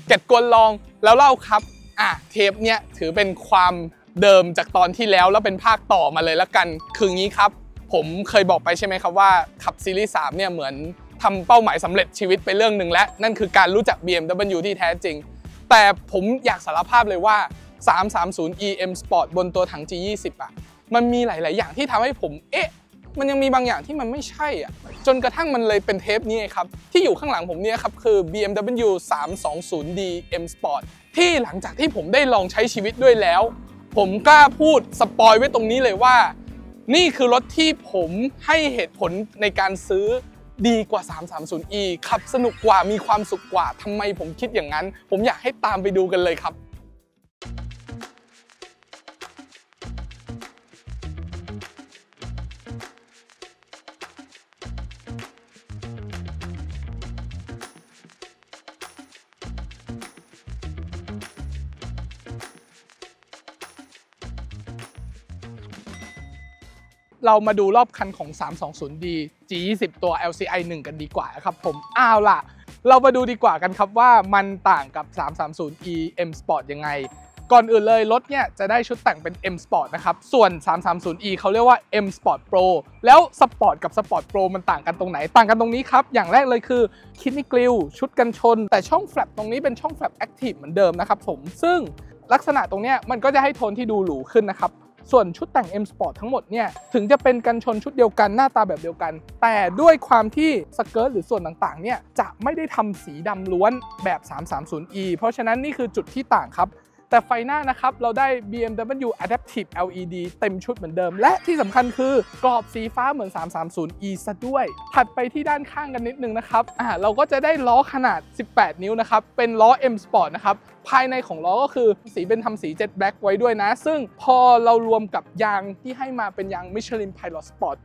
เก็ตกวนลองแล้วเล่าครับเทปเนี้ยถือเป็นความเดิมจากตอนที่แล้วเป็นภาคต่อมาเลยละกันคืองี้ครับผมเคยบอกไปใช่ไหมครับว่าขับซีรีส์3เนี่ยเหมือนทำเป้าหมายสำเร็จชีวิตไปเรื่องหนึ่งและนั่นคือการรู้จัก BMW ที่แท้จริงแต่ผมอยากสารภาพเลยว่า 330e M Sport บนตัวถัง G20 มันมีหลายๆอย่างที่ทำให้ผมมันยังมีบางอย่างที่มันไม่ใช่จนกระทั่งมันเลยเป็นเทปนี้ครับที่อยู่ข้างหลังผมเนี่ยครับคือ BMW 320d M Sport ที่หลังจากที่ผมได้ลองใช้ชีวิตด้วยแล้วผมกล้าพูดสปอยไว้ตรงนี้เลยว่านี่คือรถที่ผมให้เหตุผลในการซื้อดีกว่า 330e ขับสนุกกว่ามีความสุขกว่าทำไมผมคิดอย่างนั้นผมอยากให้ตามไปดูกันเลยครับเรามาดูรอบคันของ 320d G20 ตัว LCI 1 กันดีกว่าครับผมล่ะเรามาดูดีกว่ากันครับว่ามันต่างกับ 330e M Sport ยังไงก่อนอื่นเลยรถเนี่ยจะได้ชุดแต่งเป็น M Sport นะครับส่วน 330e เขาเรียกว่า M Sport Pro แล้ว Sport กับ Sport Pro มันต่างกันตรงไหนต่างกันตรงนี้ครับอย่างแรกเลยคือ Kidney Grill ชุดกันชนแต่ช่องแฟลปตรงนี้เป็นช่องแฟลป Active เหมือนเดิมนะครับผมซึ่งลักษณะตรงนี้มันก็จะให้โทนที่ดูหรูขึ้นนะครับส่วนชุดแต่ง M Sport ทั้งหมดเนี่ยถึงจะเป็นกันชนชุดเดียวกันหน้าตาแบบเดียวกันแต่ด้วยความที่สเกิร์ตหรือส่วนต่างๆเนี่ยจะไม่ได้ทำสีดำล้วนแบบ 330e เพราะฉะนั้นนี่คือจุดที่ต่างครับแต่ไฟหน้านะครับเราได้ BMW Adaptive LED เต็มชุดเหมือนเดิมและที่สำคัญคือกรอบสีฟ้าเหมือน 330e ซะด้วยถัดไปที่ด้านข้างกันนิดนึงนะครับเราก็จะได้ล้อขนาด18นิ้วนะครับเป็นล้อ M Sport นะครับภายในของล้อก็คือสีเป็นทำสี Jet Black ไว้ด้วยนะซึ่งพอเรารวมกับยางที่ให้มาเป็นยาง Michelin Pilot Sport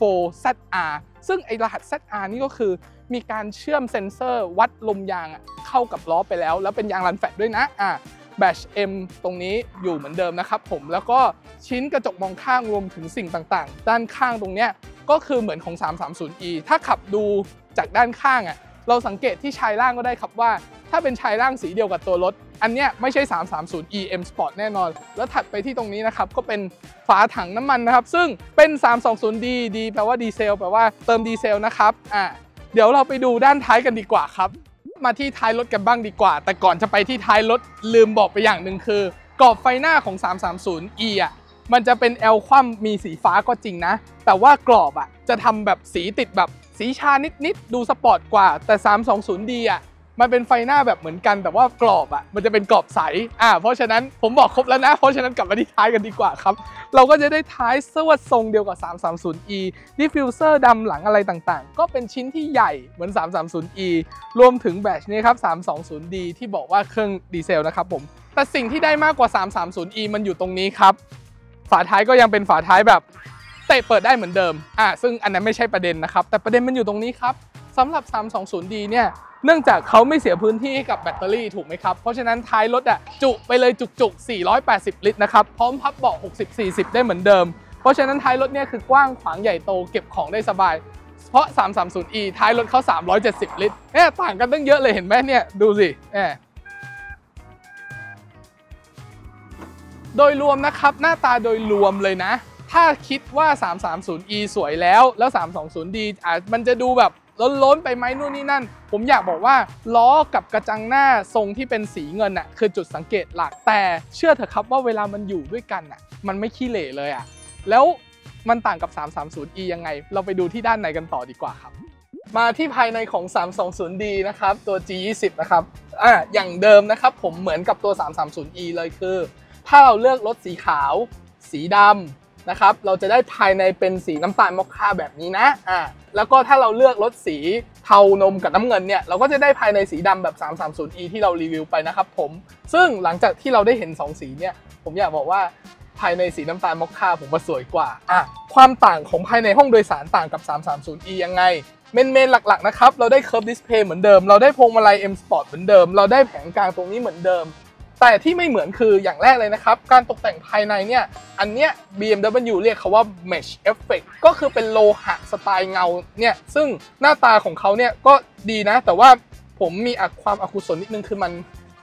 4 ZR ซึ่งไอรหัส ZR นี่ก็คือมีการเชื่อมเซ็นเซอร์วัดลมยางเข้ากับล้อไปแล้วเป็นยางรันแฟตด้วยนะแบช M ตรงนี้อยู่เหมือนเดิมนะครับผมแล้วก็ชิ้นกระจกมองข้างรวมถึงสิ่งต่างๆด้านข้างตรงเนี้ยก็คือเหมือนของ 330e ถ้าขับดูจากด้านข้างเราสังเกตที่ชายล่างก็ได้ครับว่าถ้าเป็นชายล่างสีเดียวกับตัวรถอันเนี้ยไม่ใช่ 330e M Sport แน่นอนแล้วถัดไปที่ตรงนี้นะครับก็เป็นฝาถังน้ำมันนะครับซึ่งเป็น 320d ดีแปลว่าดีเซลแปลว่าเติมดีเซลนะครับเดี๋ยวเราไปดูด้านท้ายกันดีกว่าครับมาที่ท้ายรถกันบ้างดีกว่าแต่ก่อนจะไปที่ท้ายรถลืมบอกไปอย่างหนึ่งคือกรอบไฟหน้าของ 330e มันจะเป็น L คว่ำมีสีฟ้าก็จริงนะแต่ว่ากรอบจะทำแบบสีติดแบบสีชานิดๆดูสปอร์ตกว่าแต่ 320d มันเป็นไฟหน้าแบบเหมือนกันแต่ว่ากรอบมันจะเป็นกรอบใสเพราะฉะนั้นผมบอกครบแล้วนะเพราะฉะนั้นกลับมาที่ท้ายกันดีกว่าครับเราก็จะได้ท้ายสวดทรงเดียวกับ 330e ดิฟฟิวเซอร์ดำหลังอะไรต่างๆก็เป็นชิ้นที่ใหญ่เหมือน 330e รวมถึงแบตนี้ครับ 320d ที่บอกว่าเครื่องดีเซลนะครับผมแต่สิ่งที่ได้มากกว่า 330e มันอยู่ตรงนี้ครับฝาท้ายก็ยังเป็นฝาท้ายแบบเตะเปิดได้เหมือนเดิมซึ่งอันนั้นไม่ใช่ประเด็นนะครับแต่ประเด็นมันอยู่ตรงนี้ครับสำหรับ 320d เนี่ยเนื่องจากเขาไม่เสียพื้นที่ให้กับแบตเตอรี่ถูกไหมครับเพราะฉะนั้นท้ายรถจุไปเลยจุกๆ480ลิตรนะครับพร้อมพับเบาะ60-40ได้เหมือนเดิมเพราะฉะนั้นท้ายรถเนี่ยคือกว้างขวางใหญ่โตเก็บของได้สบายเพราะ 330e ท้ายรถเขา370ลิตรต่างกันตั้งเยอะเลยเห็นไหมเนี่ยดูสิโดยรวมนะครับหน้าตาโดยรวมเลยนะถ้าคิดว่า 330e สวยแล้ว 320d มันจะดูแบบล้นไปไหมนู่นนี่นั่นผมอยากบอกว่าล้อกับกระจังหน้าทรงที่เป็นสีเงินคือจุดสังเกตหลักแต่เชื่อเถอะครับว่าเวลามันอยู่ด้วยกันมันไม่ขี้เหร่เลยแล้วมันต่างกับ 330e ยังไงเราไปดูที่ด้านในกันต่อดีกว่าครับมาที่ภายในของ 320d นะครับตัว G20 นะครับอย่างเดิมนะครับผมเหมือนกับตัว 330e เลยคือถ้าเราเลือกรถสีขาวสีดำนะครับเราจะได้ภายในเป็นสีน้ำตาลมอคค่าแบบนี้นะแล้วก็ถ้าเราเลือกรถสีเทานมกับน้ำเงินเนี่ยเราก็จะได้ภายในสีดำแบบ 330e ที่เรารีวิวไปนะครับผมซึ่งหลังจากที่เราได้เห็น2สีเนี่ยผมอยากบอกว่าภายในสีน้ำตาลมอคค่าผมว่าสวยกว่าความต่างของภายในห้องโดยสารต่างกับ 330e ยังไงเมนหลักๆนะครับเราได้เคิร์ฟดิสเพลย์เหมือนเดิมเราได้พวงมาลัย M Sport เหมือนเดิมเราได้แผงกลางตรงนี้เหมือนเดิมแต่ที่ไม่เหมือนคืออย่างแรกเลยนะครับการตกแต่งภายในเนี่ยอันเนี้ย BMW เรียกเขาว่า Mesh Effect ก็คือเป็นโลหะสไตล์เงาเนี่ยซึ่งหน้าตาของเขาเนี่ยก็ดีนะแต่ว่าผมมีความอกุศลนิดนึงคือมัน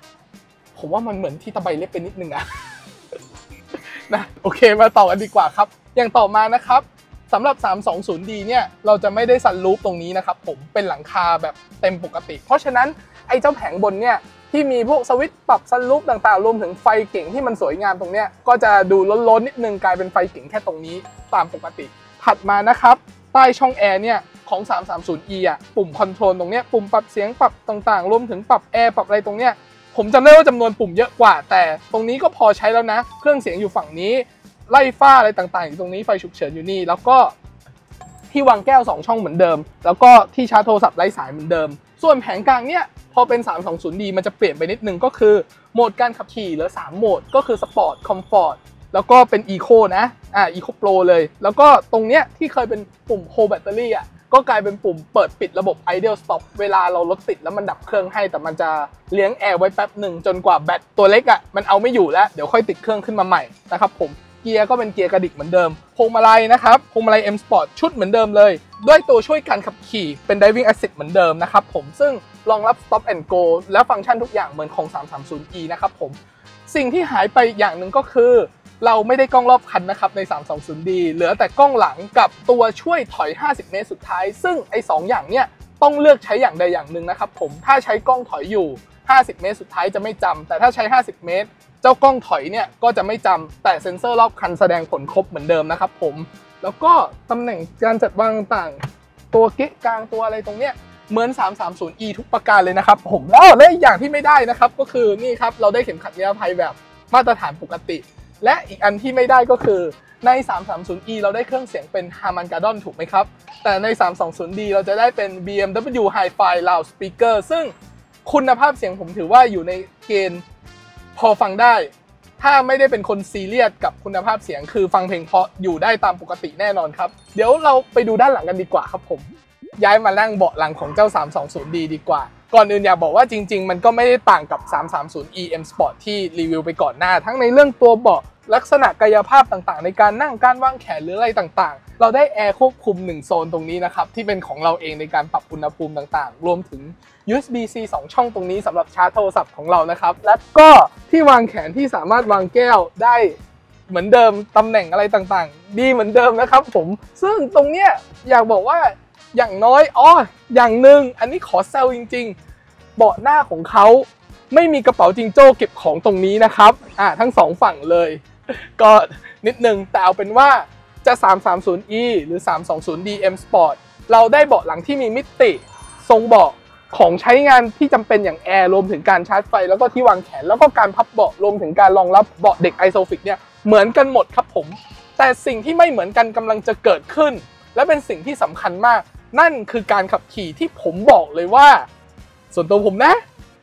ผมว่ามันเหมือนที่ตะไบเล็บไปนิดนึงอะ นะโอเคมาต่อกันดีกว่าครับอย่างต่อมานะครับสำหรับ 320D เนี่ยเราจะไม่ได้ซันรูฟตรงนี้นะครับผมเป็นหลังคาแบบเต็มปกติเพราะฉะนั้นไอ้เจ้าแผงบนเนี่ยที่มีพวกสวิตช์ปรับซันรูฟต่างๆรวมถึงไฟเก่งที่มันสวยงามตรงเนี้ยก็จะดูล้นๆนิดนึงกลายเป็นไฟเก่งแค่ตรงนี้ตามปกติถัดมานะครับใต้ช่องแอร์เนี่ยของ 330E อ่ะปุ่มคอนโทรลตรงเนี้ยปุ่มปรับเสียงปรับต่างๆรวมถึงปรับแอร์ปรับอะไรตรงเนี้ยผมจำได้ว่าจำนวนปุ่มเยอะกว่าแต่ตรงนี้ก็พอใช้แล้วนะเครื่องเสียงอยู่ฝั่งนี้ไล่ฝ้าอะไรต่างๆอยู่ตรงนี้ไฟฉุกเฉินอยู่นี่แล้วก็ที่วางแก้ว2ช่องเหมือนเดิมแล้วก็ที่ชาร์จโทรศัพท์ไร้สายเหมือนเดิมส่วนแผงกลางเนี่ยพอเป็น 320D มันจะเปลี่ยนไปนิดนึงก็คือโหมดการขับขี่เหลือ3โหมดก็คือ Sport Comfort แล้วก็เป็น Eco นะEco Pro เลยแล้วก็ตรงเนี้ยที่เคยเป็นปุ่ม Hold Battery ก็กลายเป็นปุ่มเปิดปิดระบบ Idle Stop เวลาเรารถติดแล้วมันดับเครื่องให้แต่มันจะเลี้ยงแอร์ไว้แป๊บหนึ่งจนกว่าแบตตัวเล็กมันเอาไม่อยู่แล้วเดี๋ยวค่อยติดเครื่องขึ้นมาใหม่นะครับผมเกียร์ก็เป็นเกียร์กระดิกเหมือนเดิมพวงมาลัยนะครับพวงมาลัย M Sport ชุดเหมือนเดิมเลยด้วยตัวช่วยการขับขี่เป็น Driving Assist เหมือนเดิมนะครับผมซึ่งรองรับ Stop and Go และฟังก์ชันทุกอย่างเหมือนของ 330E นะครับผมสิ่งที่หายไปอย่างหนึ่งก็คือเราไม่ได้กล้องรอบคันนะครับใน 320D เหลือแต่กล้องหลังกับตัวช่วยถอย50 เมตรสุดท้ายซึ่งไอ้2อย่างเนี้ยต้องเลือกใช้อย่างใดอย่างหนึ่งนะครับผมถ้าใช้กล้องถอยอยู่50 เมตรสุดท้ายจะไม่จำแต่ถ้าใช้50 เมตรเจ้ากล้องถอยเนี่ยก็จะไม่จำแต่เซ็นเซอร์รอบคันแสดงผลครบเหมือนเดิมนะครับผมแล้วก็ตำแหน่งการจัดวางต่างๆตัวเก๊ะกลางตัวอะไรตรงเนี้ยเหมือน 330E ทุกประการเลยนะครับผมและอีกอย่างที่ไม่ได้นะครับก็คือนี่ครับเราได้เข็มขัดนิรภัยแบบมาตรฐานปกติและอีกอันที่ไม่ได้ก็คือใน 330E เราได้เครื่องเสียงเป็น Harman Kardon ถูกไหมครับแต่ใน 320D เราจะได้เป็น BMW Hi-Fi Loudspeaker ซึ่งคุณภาพเสียงผมถือว่าอยู่ในเกณฑ์พอฟังได้ถ้าไม่ได้เป็นคนซีเรียสกับคุณภาพเสียงคือฟังเพลงเพราะอยู่ได้ตามปกติแน่นอนครับเดี๋ยวเราไปดูด้านหลังกันดีกว่าครับผมย้ายมานั่งเบาะหลังของเจ้า 320D ดีกว่าก่อนอื่นอยากบอกว่าจริงๆมันก็ไม่ได้ต่างกับ 330E M Sport ที่รีวิวไปก่อนหน้าทั้งในเรื่องตัวเบาะลักษณะกายภาพต่างๆในการนั่งการวางแขนหรืออะไรต่างๆเราได้แอร์ควบคุม1โซนตรงนี้นะครับที่เป็นของเราเองในการปรับอุณหภูมิต่างๆรวมถึง USB-C 2 ช่องตรงนี้สำหรับชาร์จโทรศัพท์ของเรานะครับและก็ที่วางแขนที่สามารถวางแก้วได้เหมือนเดิมตำแหน่งอะไรต่างๆดีเหมือนเดิมนะครับผมซึ่งตรงเนี้ยอยากบอกว่าอย่างน้อยอย่างหนึ่งอันนี้ขอแซวจริงๆเบาะหน้าของเขาไม่มีกระเป๋าจิงโจ้เก็บของตรงนี้นะครับทั้ง2ฝั่งเลยก็นิดนึงแต่เอาเป็นว่าจะ 330E หรือ 320D M Sport เราได้เบาะหลังที่มีมิติทรงเบาะของใช้งานที่จำเป็นอย่างแอร์รวมถึงการชาร์จไฟแล้วก็ที่วางแขนแล้วก็การพับเบาะรวมถึงการรองรับเบาะเด็ก Isofix เนี่ยเหมือนกันหมดครับผมแต่สิ่งที่ไม่เหมือนกันกำลังจะเกิดขึ้นและเป็นสิ่งที่สำคัญมากนั่นคือการขับขี่ที่ผมบอกเลยว่าส่วนตัวผมนะ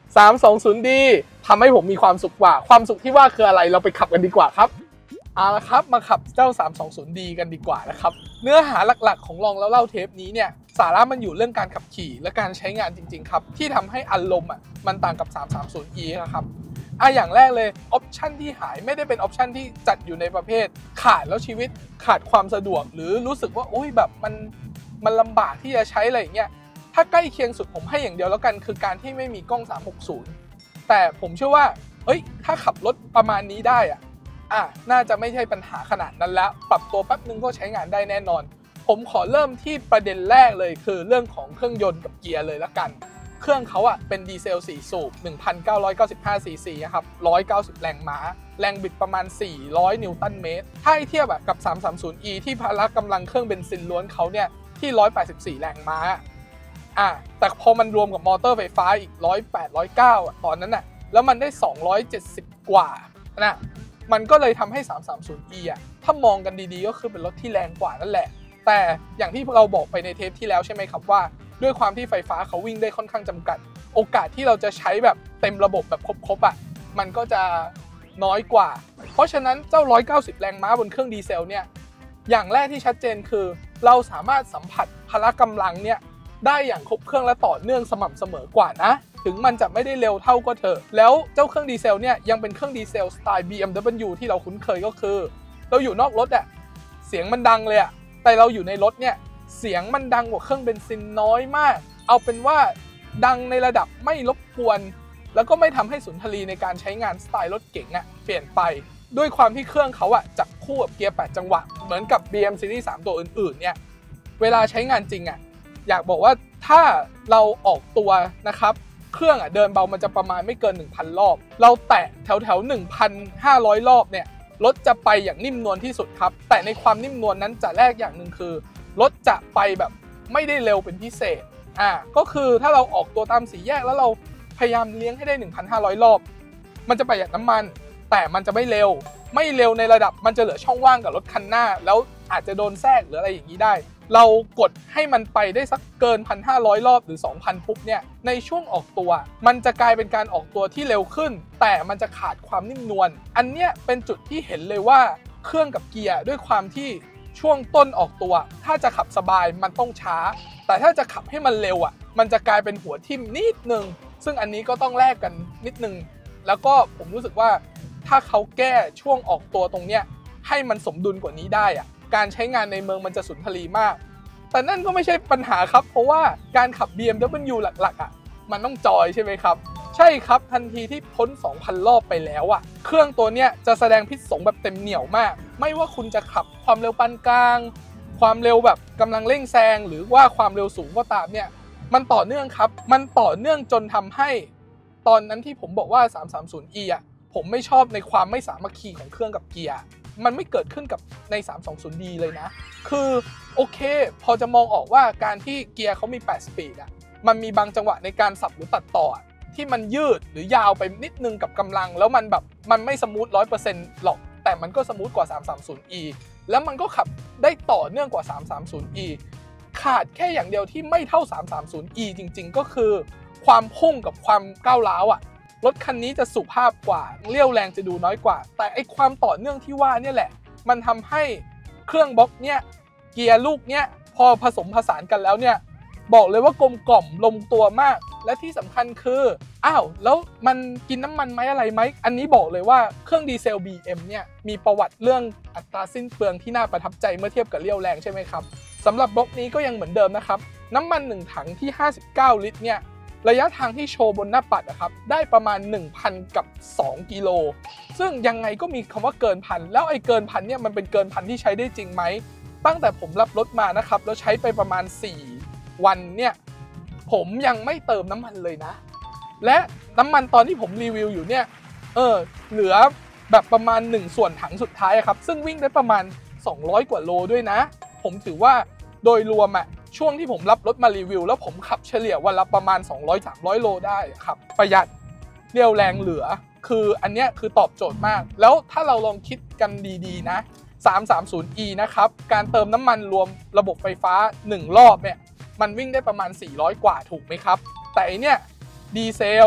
320D ทำให้ผมมีความสุขกว่าความสุขที่ว่าคืออะไรเราไปขับกันดีกว่าครับเอาละครับมาขับเจ้า 320D กันดีกว่านะครับเนื้อหาหลักๆของลองแล้วเล่าเทปนี้เนี่ยสาระมันอยู่เรื่องการขับขี่และการใช้งานจริงๆครับที่ทำให้อารมณ์มันต่างกับ 330E นะครับอย่างแรกเลยออปชันที่หายไม่ได้เป็นออปชันที่จัดอยู่ในประเภทขาดแล้วชีวิตขาดความสะดวกหรือรู้สึกว่าโอ้ยแบบมันลำบากที่จะใช้อะไรอย่างเงี้ยถ้าใกล้เคียงสุดผมให้อย่างเดียวแล้วกันคือการที่ไม่มีกล้อง 360แต่ผมเชื่อว่าถ้าขับรถประมาณนี้ได้น่าจะไม่ใช่ปัญหาขนาดนั้นแล้วปรับตัวแป๊บนึงก็ใช้งานได้แน่นอนผมขอเริ่มที่ประเด็นแรกเลยคือเรื่องของเครื่องยนต์กับเกียร์เลยละกันเครื่องเขาเป็นดีเซล4สูบ 1,995 ซีซีครับ190 แรงม้าแรงบิดประมาณ400 นิวตันเมตรถ้าให้เทียบกับ 330E ที่พละกำลังเครื่องเบนซินล้วนเขาเนี่ยที่184 แรงม้าแต่พอมันรวมกับมอเตอร์ไฟฟ้าอีก108 109ตอนนั้นแล้วมันได้270กว่ามันก็เลยทำให้ 330E ถ้ามองกันดีๆก็คือเป็นรถที่แรงกว่านั่นแหละแต่อย่างที่เราบอกไปในเทปที่แล้วใช่ไหมครับว่าด้วยความที่ไฟฟ้าเขาวิ่งได้ค่อนข้างจำกัดโอกาสที่เราจะใช้แบบเต็มระบบแบบครบมันก็จะน้อยกว่าเพราะฉะนั้นเจ้า190แรงม้าบนเครื่องดีเซลเนี่ยอย่างแรกที่ชัดเจนคือเราสามารถสัมผัสพละกำลังเนี่ยได้อย่างครบเครื่องและต่อเนื่องสม่ำเสมอกว่านะถึงมันจะไม่ได้เร็วเท่าก็เถอะแล้วเจ้าเครื่องดีเซลเนี่ยยังเป็นเครื่องดีเซลสไตล์ BMW ที่เราคุ้นเคยก็คือเราอยู่นอกรถเสียงมันดังเลยแต่เราอยู่ในรถเนี่ยเสียงมันดังกว่าเครื่องเบนซินน้อยมากเอาเป็นว่าดังในระดับไม่รบกวนแล้วก็ไม่ทำให้สุนทรีในการใช้งานสไตล์รถเก๋งเปลี่ยนไปด้วยความที่เครื่องเขาจับคู่กับเกียร์8จังหวะเหมือนกับ BM Series 3ตัวอื่นๆเนี่ยเวลาใช้งานจริงอยากบอกว่าถ้าเราออกตัวนะครับเครื่องเดินเบามันจะประมาณไม่เกิน 1,000 รอบเราแตะแถว 1,500 รอบเนี่ยรถจะไปอย่างนิ่มนวลที่สุดครับแต่ในความนิ่มนวลนั้นจะแรกอย่างหนึ่งคือรถจะไปแบบไม่ได้เร็วเป็นพิเศษก็คือถ้าเราออกตัวตามสี่แยกแล้วเราพยายามเลี้ยงให้ได้ 1,500 รอบมันจะประหยัดน้ำมันแต่มันจะไม่เร็วในระดับมันจะเหลือช่องว่างกับรถคันหน้าแล้วอาจจะโดนแทรกหรืออะไรอย่างนี้ได้เรากดให้มันไปได้สักเกิน 1,500 รอบหรือ 2,000 ปุ๊บเนี่ยในช่วงออกตัวมันจะกลายเป็นการออกตัวที่เร็วขึ้นแต่มันจะขาดความนิ่มนวลอันเนี้ยเป็นจุดที่เห็นเลยว่าเครื่องกับเกียร์ด้วยความที่ช่วงต้นออกตัวถ้าจะขับสบายมันต้องช้าแต่ถ้าจะขับให้มันเร็วมันจะกลายเป็นหัวทิ่มนิดนึงซึ่งอันนี้ก็ต้องแลกกันนิดนึงแล้วก็ผมรู้สึกว่าถ้าเขาแก้ช่วงออกตัวตรงเนี้ยให้มันสมดุลกว่านี้ได้การใช้งานในเมืองมันจะสุนทรีมากแต่นั่นก็ไม่ใช่ปัญหาครับเพราะว่าการขับ BMW หลักๆมันต้องจอยใช่ไหมครับใช่ครับทันทีที่พ้น 2,000 รอบไปแล้วเครื่องตัวเนี้ยจะแสดงพิษสงแบบเต็มเหนี่ยวมากไม่ว่าคุณจะขับความเร็วปานกลางความเร็วแบบกำลังเร่งแซงหรือว่าความเร็วสูงก็ตามเนี่ยมันต่อเนื่องครับมันต่อเนื่องจนทำให้ตอนนั้นที่ผมบอกว่า 330e ผมไม่ชอบในความไม่สามัคคีของเครื่องกับเกียร์มันไม่เกิดขึ้นกับใน 320d เลยนะคือโอเคพอจะมองออกว่าการที่เกียร์เขามี8สปีดมันมีบางจังหวะในการสับหรือตัดต่อที่มันยืดหรือยาวไปนิดนึงกับกำลังแล้วมันแบบมันไม่สมูท 100% หรอกแต่มันก็สมูทกว่า 330e แล้วมันก็ขับได้ต่อเนื่องกว่า 330e ขาดแค่อย่างเดียวที่ไม่เท่า 330e จริงๆก็คือความพุ่งกับความก้าวร้าวรถคันนี้จะสุภาพกว่าเรี่ยวแรงจะดูน้อยกว่าแต่ไอความต่อเนื่องที่ว่าเนี่ยแหละมันทำให้เครื่องบล็อกเนี่ยเกียร์ลูกเนี่ยพอผสมผสานกันแล้วเนี่ยบอกเลยว่ากลมกล่อมลงตัวมากและที่สำคัญคือแล้วมันกินน้ำมันไหมอะไรไหมอันนี้บอกเลยว่าเครื่องดีเซล BM เนี่ยมีประวัติเรื่องอัตราสิ้นเปลืองที่น่าประทับใจเมื่อเทียบกับเรี่ยวแรงใช่ไหมครับสำหรับบล็อกนี้ก็ยังเหมือนเดิมนะครับน้ำมัน1ถังที่59ลิตรเนี่ยระยะทางที่โชว์บนหน้าปัดได้ประมาณ 1,000 กับ 2 กิโลซึ่งยังไงก็มีคำว่าเกินพันแล้วไอ้เกินพันเนี่ยมันเป็นเกินพันที่ใช้ได้จริงไหมตั้งแต่ผมรับรถมานะครับแล้วใช้ไปประมาณ4วันเนี่ยผมยังไม่เติมน้ำมันเลยนะและน้ำมันตอนที่ผมรีวิวอยู่เนี่ยเหลือแบบประมาณ1ส่วนถังสุดท้ายครับซึ่งวิ่งได้ประมาณ200กว่าโลด้วยนะผมถือว่าโดยรวมช่วงที่ผมรับรถมารีวิวแล้วผมขับเฉลี่ยวันละประมาณ 200-300 โลได้ครับประหยัดเรี่ยวแรงเหลือคืออันเนี้ยคือตอบโจทย์มากแล้วถ้าเราลองคิดกันดีๆนะ 330e นะครับการเติมน้ำมันรวมระบบไฟฟ้า1รอบเนี่ยมันวิ่งได้ประมาณ400กว่าถูกไหมครับแต่อันเนี้ยดีเซล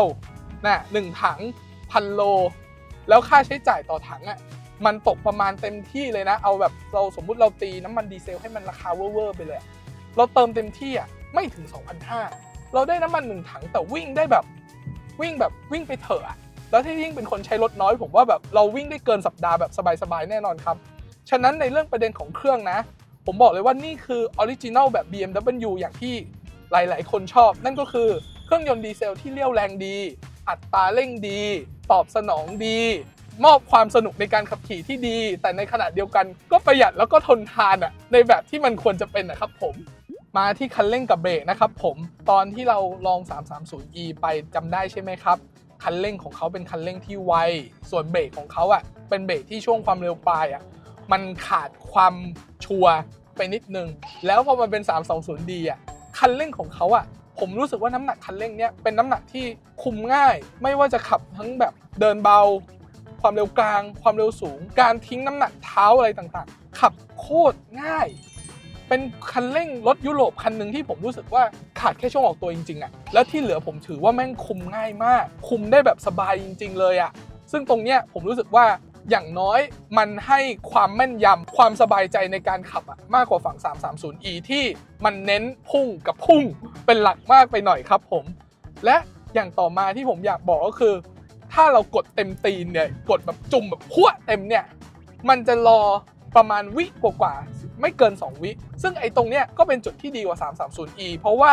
1ถัง 1,000 โลแล้วค่าใช้จ่ายต่อถังมันตกประมาณเต็มที่เลยนะเอาแบบเราสมมุติเราตีน้ำมันดีเซลให้มันราคาเวอร์ไปเลยเราเติมเต็มที่ไม่ถึง 2,500 เราได้น้ำมัน1ถังแต่วิ่งได้แบบวิ่งไปเถอะแล้วถ้ายิ่งเป็นคนใช้รถน้อยผมว่าแบบเราวิ่งได้เกินสัปดาห์แบบสบายๆแน่นอนครับฉะนั้นในเรื่องประเด็นของเครื่องนะผมบอกเลยว่านี่คือออริจินัลแบบ BMW อย่างที่หลายๆคนชอบนั่นก็คือเครื่องยนต์ดีเซลที่เรี่ยวแรงดีอัตราเร่งดีตอบสนองดีมอบความสนุกในการขับขี่ที่ดีแต่ในขณะเดียวกันก็ประหยัดแล้วก็ทนทานในแบบที่มันควรจะเป็นนะครับผมมาที่คันเร่งกับเบรกนะครับผมตอนที่เราลอง 330e ไปจำได้ใช่ไหมครับคันเร่งของเขาเป็นคันเร่งที่ไวส่วนเบรกของเขาเป็นเบรกที่ช่วงความเร็วปลายมันขาดความชัวร์ไปนิดนึงแล้วพอมันเป็น 320d คันเร่งของเขาผมรู้สึกว่าน้ำหนักคันเร่งเนี้ยเป็นน้ำหนักที่คุมง่ายไม่ว่าจะขับทั้งแบบเดินเบาความเร็วกลางความเร็วสูงการทิ้งน้ำหนักเท้าอะไรต่างๆขับโคตรง่ายเป็นคันเร่งรถยุโรปคันหนึ่งที่ผมรู้สึกว่าขาดแค่ช่วงออกตัวจริงๆแล้วที่เหลือผมถือว่าแม่งคุมง่ายมากคุมได้แบบสบายจริงๆเลยซึ่งตรงเนี้ยผมรู้สึกว่าอย่างน้อยมันให้ความแม่นยำความสบายใจในการขับมากกว่าฝั่ง 330e ที่มันเน้นพุ่งกับพุ่งเป็นหลักมากไปหน่อยครับผมและอย่างต่อมาที่ผมอยากบอกก็คือถ้าเรากดเต็มตีนเนี่ยกดแบบจุ่มแบบพั่วเต็มเนี่ยมันจะรอประมาณวิกว่าไม่เกิน2วิซึ่งไอ้ตรงเนี้ยก็เป็นจุดที่ดีกว่า 330e เพราะว่า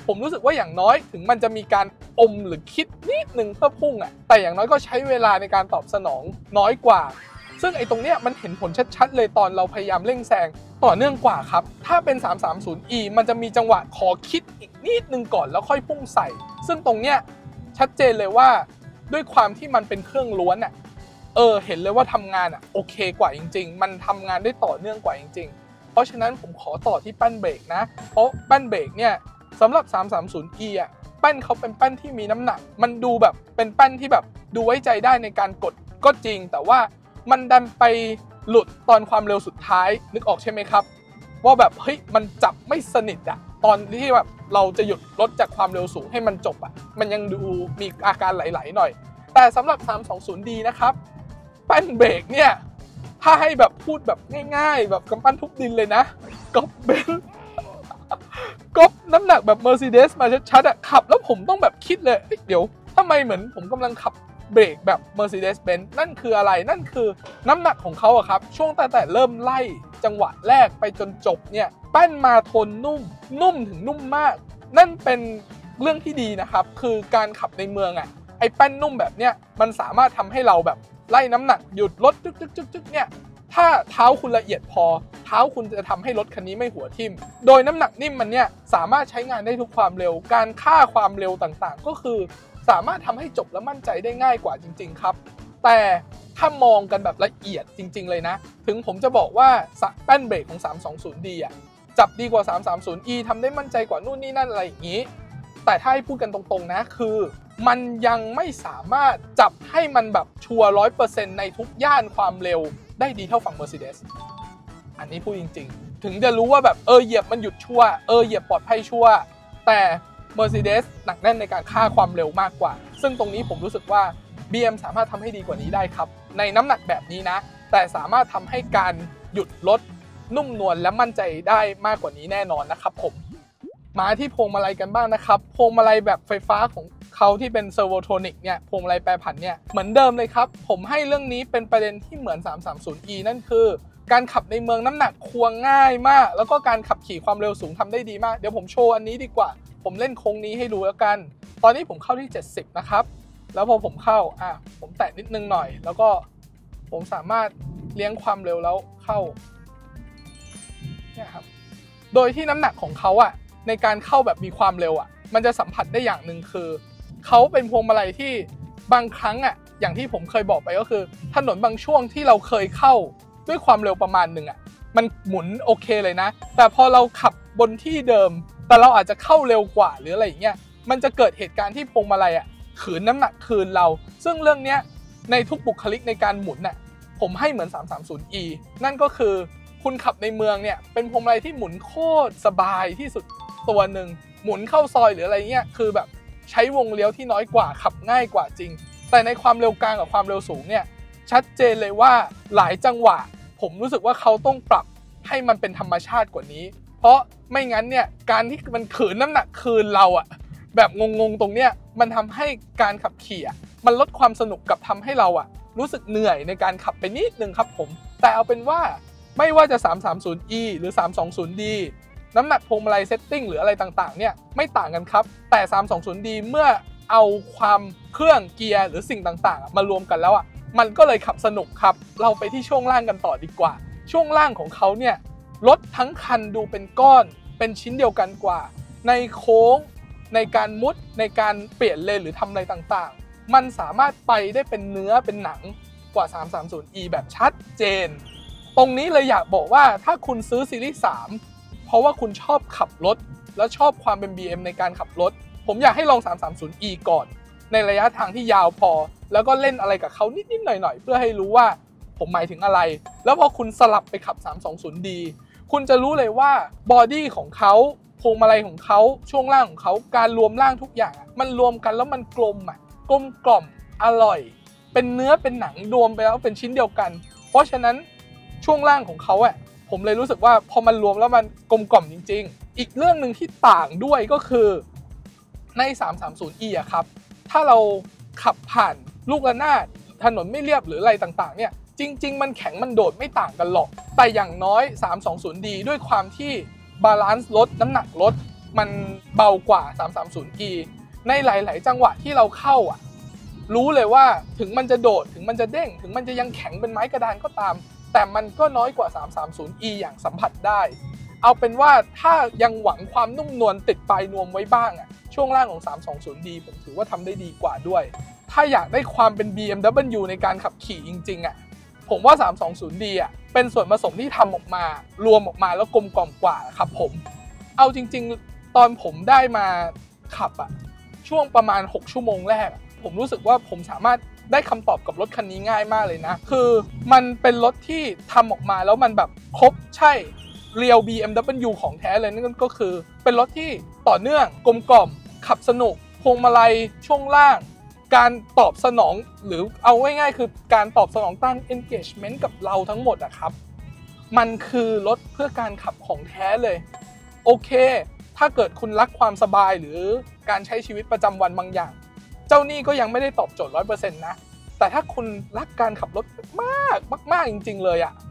ผมรู้สึกว่าอย่างน้อยถึงมันจะมีการอมหรือคิดนิดนึงเพื่อพุ่งแต่อย่างน้อยก็ใช้เวลาในการตอบสนองน้อยกว่าซึ่งไอ้ตรงเนี้ยมันเห็นผลชัดๆเลยตอนเราพยายามเร่งแซงต่อเนื่องกว่าครับถ้าเป็น 330e มันจะมีจังหวะขอคิดอีกนิดนึงก่อนแล้วค่อยพุ่งใส่ซึ่งตรงเนี้ยชัดเจนเลยว่าด้วยความที่มันเป็นเครื่องล้วนเห็นเลยว่าทำงานโอเคกว่าจริงๆมันทำงานได้ต่อเนื่องกว่าจริงๆเพราะฉะนั้นผมขอต่อที่แป้นเบรกนะเพราะแป้นเบรกเนี่ยสำหรับ 330e แป้นเขาเป็นแป้นที่มีน้ำหนักมันดูแบบเป็นแป้นที่แบบดูไว้ใจได้ในการกดก็จริงแต่ว่ามันดันไปหลุดตอนความเร็วสุดท้ายนึกออกใช่ไหมครับว่าแบบเฮ้ยมันจับไม่สนิทตอนที่แบบเราจะหยุดรถจากความเร็วสูงให้มันจบมันยังดูมีอาการไหลๆหน่อยแต่สำหรับ 320d นะครับแป้นเบรกเนี่ยถ้าให้แบบพูดแบบง่ายๆแบบกำปั้นทุบดินเลยนะก๊อปเบนก๊อปน้ำหนักแบบ Mercedes มาชัดๆขับแล้วผมต้องแบบคิดเลยเดี๋ยวทำไมเหมือนผมกำลังขับเบรกแบบ Mercedes-Benz นั่นคืออะไรนั่นคือน้ำหนักของเขาครับช่วงแต่เริ่มไล่จังหวะแรกไปจนจบเนี่ยแป้นมาโทนนุ่มถึงนุ่มมากนั่นเป็นเรื่องที่ดีนะครับคือการขับในเมืองไอ้แป้นนุ่มแบบเนี้ยมันสามารถทำให้เราแบบไล่น้ำหนักหยุดรถจึ๊กเนี่ยถ้าเท้าคุณละเอียดพอเท้าคุณจะทำให้รถคันนี้ไม่หัวทิ่มโดยน้ำหนักนิ่มมันเนี่ยสามารถใช้งานได้ทุกความเร็วการค่าความเร็วต่างๆก็คือสามารถทำให้จบและมั่นใจได้ง่ายกว่าจริงๆครับแต่ถ้ามองกันแบบละเอียดจริงๆเลยนะถึงผมจะบอกว่าแป้นเบรกของ 320d จับดีกว่า 330e ทำได้มั่นใจกว่านู่นนี่นั่นอะไรอย่างนี้แต่ถ้าให้พูดกันตรงๆนะคือมันยังไม่สามารถจับให้มันแบบชัวร์ 100% ในทุกย่านความเร็วได้ดีเท่าฝั่ง Mercedes อันนี้พูดจริงๆถึงจะรู้ว่าแบบเหยียบมันหยุดชัวร์เหยียบปลอดภัยชัวร์แต่ Mercedes หนักแน่นในการฆ่าความเร็วมากกว่าซึ่งตรงนี้ผมรู้สึกว่า BM สามารถทำให้ดีกว่านี้ได้ครับในน้ำหนักแบบนี้นะแต่สามารถทำให้การหยุดรถนุ่มนวลและมั่นใจได้มากกว่านี้แน่นอนนะครับผมมาที่พวงมาลัยกันบ้างนะครับพวงมาลัยแบบไฟฟ้าของเขาที่เป็นเซอร์โวโทนิกเนี่ยพวงมาลัยแปรผันเนี่ยเหมือนเดิมเลยครับผมให้เรื่องนี้เป็นประเด็นที่เหมือน 330e นั่นคือการขับในเมืองน้ำหนักควงง่ายมากแล้วก็การขับขี่ความเร็วสูงทำได้ดีมากเดี๋ยวผมโชว์อันนี้ดีกว่าผมเล่นโค้งนี้ให้ดูแล้วกันตอนนี้ผมเข้าที่70นะครับแล้วพอผมเข้าผมแตะนิดนึงหน่อยแล้วก็ผมสามารถเลี้ยงความเร็วแล้วเข้าเนี่ยครับโดยที่น้ำหนักของเขาในการเข้าแบบมีความเร็วมันจะสัมผัสได้อย่างหนึ่งคือเขาเป็นพวงมาลัยที่บางครั้งอย่างที่ผมเคยบอกไปก็คือถนนบางช่วงที่เราเคยเข้าด้วยความเร็วประมาณหนึ่งมันหมุนโอเคเลยนะแต่พอเราขับบนที่เดิมแต่เราอาจจะเข้าเร็วกว่าหรืออะไรอย่างเงี้ยมันจะเกิดเหตุการณ์ที่พวงมาลัยขืนน้ำหนักคืนเราซึ่งเรื่องนี้ในทุกบุคลิกในการหมุนผมให้เหมือน 330e นั่นก็คือคุณขับในเมืองเนี่ยเป็นพวงมาลัยที่หมุนโคตรสบายที่สุดตัวหนึ่งหมุนเข้าซอยหรืออะไรเงี้ยคือแบบใช้วงเลี้ยวที่น้อยกว่าขับง่ายกว่าจริงแต่ในความเร็วกลางกับความเร็วสูงเนี่ยชัดเจนเลยว่าหลายจังหวะผมรู้สึกว่าเขาต้องปรับให้มันเป็นธรรมชาติกว่านี้เพราะไม่งั้นเนี่ยการที่มันขืนน้ำหนักคืนเราแบบงงๆตรงเนี้ยมันทำให้การขับขี่มันลดความสนุกกับทำให้เรารู้สึกเหนื่อยในการขับไปนิดนึงครับผมแต่เอาเป็นว่าไม่ว่าจะ 330e หรือ 320d น้ำหนักพวงมาลัยเซตติ้งหรืออะไรต่างๆเนี่ยไม่ต่างกันครับแต่ 320d เมื่อเอาความเครื่องเกียร์หรือสิ่งต่างๆมารวมกันแล้วมันก็เลยขับสนุกครับเราไปที่ช่วงล่างกันต่อดีกว่าช่วงล่างของเขาเนี่ยรถทั้งคันดูเป็นก้อนเป็นชิ้นเดียวกันกว่าในโค้งในการมุดในการเปลี่ยนเลนหรือทำอะไรต่างๆมันสามารถไปได้เป็นเนื้อเป็นหนังกว่า 330e แบบชัดเจนตรงนี้เลยอยากบอกว่าถ้าคุณซื้อซีรีส์3เพราะว่าคุณชอบขับรถและชอบความเป็น BM ในการขับรถผมอยากให้ลอง 330e ก่อนในระยะทางที่ยาวพอแล้วก็เล่นอะไรกับเขานิดๆหน่อยๆเพื่อให้รู้ว่าผมหมายถึงอะไรแล้วพอคุณสลับไปขับ 320d คุณจะรู้เลยว่าบอดี้ของเขาพวงมาลัยของเขาช่วงล่างของเขาการรวมร่างทุกอย่างมันรวมกันแล้วมันกลมกลมกล่อมอร่อยเป็นเนื้อเป็นหนังรวมไปแล้วเป็นชิ้นเดียวกันเพราะฉะนั้นช่วงล่างของเขาผมเลยรู้สึกว่าพอมันรวมแล้วมันกลมกล่อมจริงๆอีกเรื่องหนึ่งที่ต่างด้วยก็คือใน 330e ครับถ้าเราขับผ่านลูกระนาดถนนไม่เรียบหรืออะไรต่างๆเนี่ยจริงๆมันแข็งมันโดดไม่ต่างกันหรอกแต่อย่างน้อย 320d ด้วยความที่บาลานซ์ลดน้ำหนักลดมันเบากว่า 330e ในหลายๆจังหวะที่เราเข้ารู้เลยว่าถึงมันจะโดดถึงมันจะเด้งถึงมันจะยังแข็งเป็นไม้กระดานก็ตามแต่มันก็น้อยกว่า 330e อย่างสัมผัสได้เอาเป็นว่าถ้ายังหวังความนุ่มนวลติดปลายนวมไว้บ้างช่วงล่างของ 320d ผมถือว่าทำได้ดีกว่าด้วยถ้าอยากได้ความเป็น BMW ในการขับขี่จริงๆผมว่า 320d เป็นส่วนผสมที่ทำออกมารวมออกมาแล้วกลมกล่อมกว่าครับผมเอาจริงๆตอนผมได้มาขับช่วงประมาณ6ชั่วโมงแรกผมรู้สึกว่าผมสามารถได้คำตอบกับรถคันนี้ง่ายมากเลยนะคือมันเป็นรถที่ทำออกมาแล้วมันแบบครบใช่เรียว BMW ของแท้เลยนั่นก็คือเป็นรถที่ต่อเนื่องกลมกล่อมขับสนุกพวงมาลัยช่วงล่างการตอบสนองหรือเอาง่ายๆคือการตอบสนองต้าน engagement กับเราทั้งหมดครับมันคือรถเพื่อการขับของแท้เลยโอเคถ้าเกิดคุณรักความสบายหรือการใช้ชีวิตประจำวันบางอย่างเจ้านี่ก็ยังไม่ได้ตอบโจทย์ 100% นะแต่ถ้าคุณรักการขับรถมากจริงๆเลย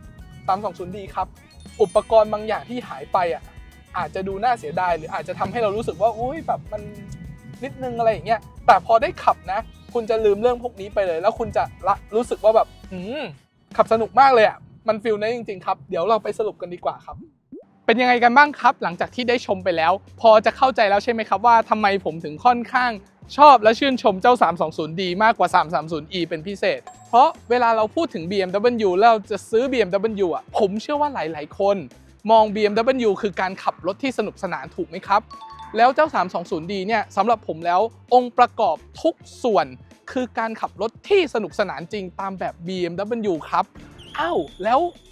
320d ครับอุปกรณ์บางอย่างที่หายไปอาจจะดูน่าเสียดายหรืออาจจะทำให้เรารู้สึกว่าอุ้ยแบบมันนิดนึงอะไรอย่างเงี้ยแต่พอได้ขับนะคุณจะลืมเรื่องพวกนี้ไปเลยแล้วคุณจะรู้สึกว่าแบบขับสนุกมากเลยมันฟีลนั้นจริงๆครับเดี๋ยวเราไปสรุปกันดีกว่าครับเป็นยังไงกันบ้างครับหลังจากที่ได้ชมไปแล้วพอจะเข้าใจแล้วใช่ไหมครับว่าทำไมผมถึงค่อนข้างชอบและชื่นชมเจ้า 320d มากกว่า 330e เป็นพิเศษเพราะเวลาเราพูดถึง BMW แล้วจะซื้อ BMW ผมเชื่อว่าหลายๆคนมอง BMW คือการขับรถที่สนุกสนานถูกไหมครับแล้วเจ้า 320d เนี่ยสำหรับผมแล้วองค์ประกอบทุกส่วนคือการขับรถที่สนุกสนานจริงตามแบบ BMW ครับอ้าวแล้ว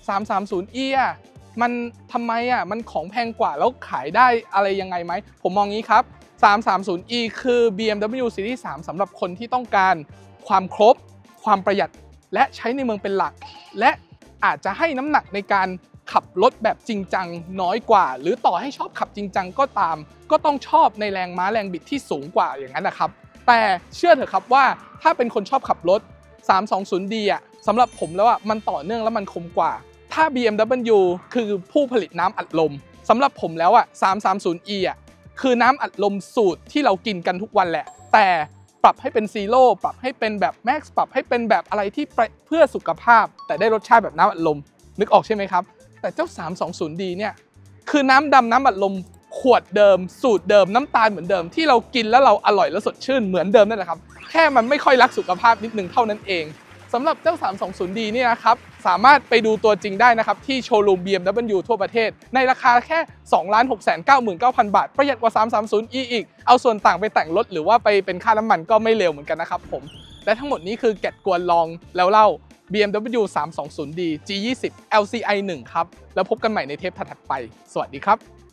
330e มันทำไมมันของแพงกว่าแล้วขายได้อะไรยังไงไหมผมมองงี้ครับ 330e คือ BMW Series 3 สำหรับคนที่ต้องการความครบความประหยัดและใช้ในเมืองเป็นหลักและอาจจะให้น้ำหนักในการขับรถแบบจริงจังน้อยกว่าหรือต่อให้ชอบขับจริงจังก็ตามก็ต้องชอบในแรงม้าแรงบิดที่สูงกว่าอย่างนั้นนะครับแต่เชื่อเถอะครับว่าถ้าเป็นคนชอบขับรถ 320d สำหรับผมแล้วมันต่อเนื่องและมันคมกว่าถ้า BMW คือผู้ผลิตน้ำอัดลมสำหรับผมแล้ว330e คือน้ำอัดลมสูตรที่เรากินกันทุกวันแหละแต่ปรับให้เป็นซีโร่ปรับให้เป็นแบบแม็กซ์ปรับให้เป็นแบบอะไรที่เพื่อสุขภาพแต่ได้รสชาติแบบน้ำอัดลมนึกออกใช่ไหมครับแต่เจ้า 320d เนี่ยคือน้ำดำน้ำอัดลมขวดเดิมสูตรเดิมน้ำตาลเหมือนเดิมที่เรากินแล้วเราอร่อยและสดชื่นเหมือนเดิมนั่นแหละครับแค่มันไม่ค่อยรักสุขภาพนิดนึงเท่านั้นเองสำหรับเจ้า 320d นี่นะครับสามารถไปดูตัวจริงได้นะครับที่โชว์รูม BMW ทั่วประเทศในราคาแค่ 2,699,000 บาทประหยัดกว่า 330e อีกเอาส่วนต่างไปแต่งรถหรือว่าไปเป็นค่าน้ำมันก็ไม่เร็วเหมือนกันนะครับผมและทั้งหมดนี้คือแกะกวนลองแล้วเล่า BMW 320d G20 LCI 1ครับแล้วพบกันใหม่ในเทปถัดๆไปสวัสดีครับ